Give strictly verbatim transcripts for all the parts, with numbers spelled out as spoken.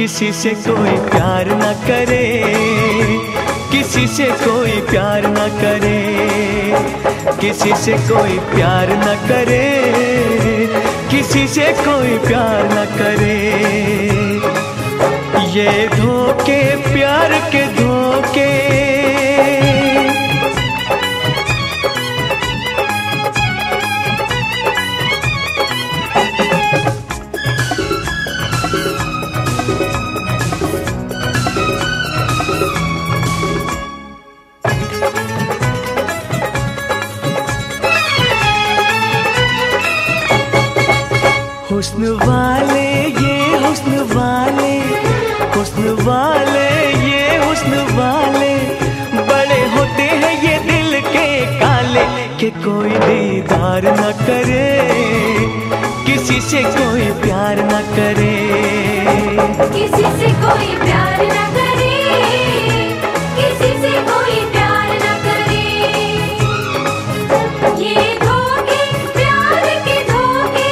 किसी से कोई प्यार न करे, किसी से कोई प्यार न करे, किसी से कोई प्यार न करे, किसी से कोई प्यार न करे। ये धोखे प्यार के धोखे, हुस्न वाले ये हुस्न वाले, हुस्न वाले ये हुस्न वाले, बड़े होते हैं ये दिल के काले, कि कोई दीदार न करे, किसी से कोई प्यार न करे, किसी से कोई प्यार न करे, किसी से कोई प्यार न करे। ये धोखे प्यार के धोखे,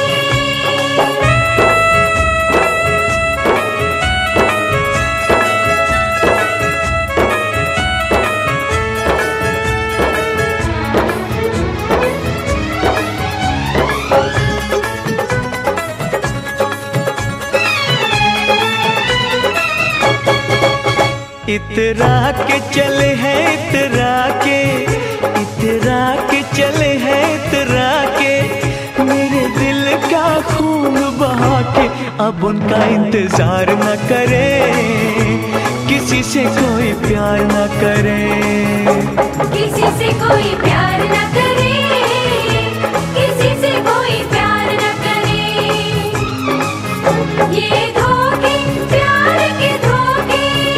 इतरा के चले हैं इतरा के, इतरा के चले हैं इतरा के, मेरे दिल का खून बहा के, अब उनका इंतजार न करे, किसी से कोई प्यार न करे, किसी से कोई प्यार न करे, किसी से कोई प्यार न करे। ये धोखे प्यार के धोखे,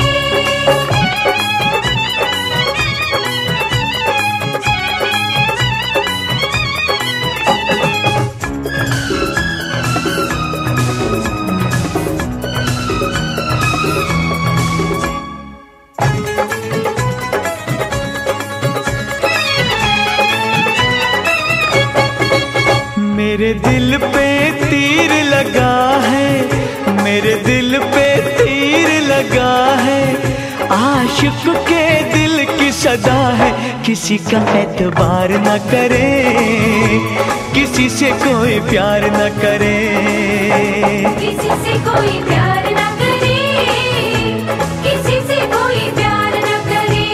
मेरे दिल पे तीर लगा है, मेरे दिल पे तीर लगा है, आशिक के दिल की सदा है, किसी का एतबार न करे, किसी से कोई प्यार न करे, किसी से कोई प्यार न करे, किसी से कोई प्यार न करे।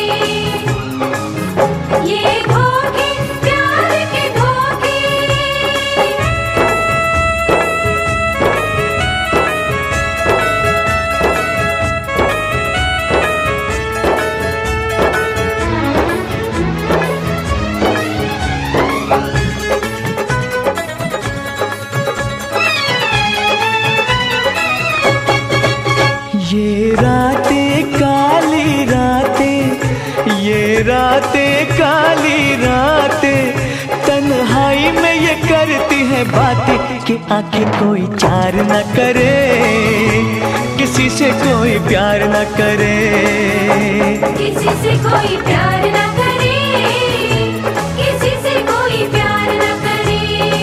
ये धोखे प्यार के धोखे, ये रातें काली रातें, ये रातें काली रातें, तन्हाई में ये करती है बातें, कि आंखें कोई चार न करे, किसी से कोई प्यार न करे, किसी से कोई प्यार न करे, किसी से कोई प्यार न करे।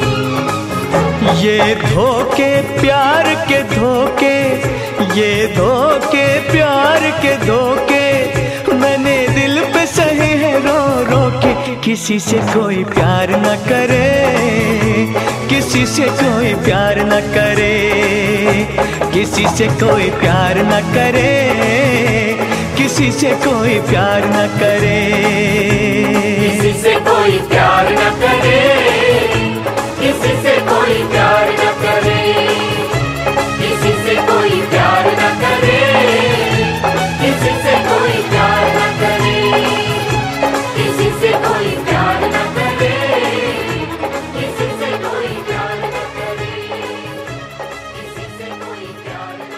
ये धोखे प्यार के धोखे, ये धोखे प्यार के धोखे, मैंने दिल पे सहे है रो रो के, किसी से कोई प्यार न करे, किसी से कोई प्यार न करे, किसी से कोई प्यार न करे, किसी से कोई प्यार न करे, किसी से कोई प्यार न करे, किसी से कोई प्यार न करे, किसी से कोई प्यार न करे, किसी से कोई प्यार न करे, किसी से कोई प्यार न करे, किसी से कोई प्यार न करे, किसी से कोई प्यार न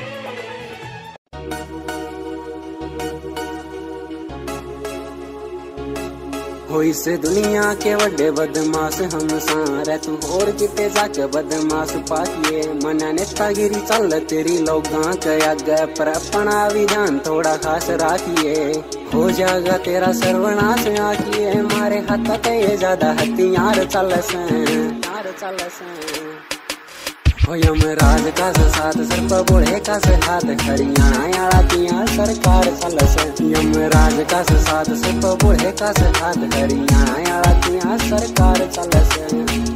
करे। होई से दुनिया के वड्डे बदमाश हम सारे, तू होर किते जाके बदमाश पाकिए, मना नेतागिरी चल तेरी लोगां के आगे, पर अपना विधान थोड़ा खास राखिए, हो जाएगा तेरा सर्वनाश आखिए, मारे हाथ ते ज्यादा हथियार चल से, यार चल से। हो यमराज का से साथ सर पर बूढ़े का से हाथ हरियाणा याड़ा किया सरकार चलस। यमराज का से साथ सर पर बूढ़े का से हाथ हरियाणा याड़ा किया सरकार चलस।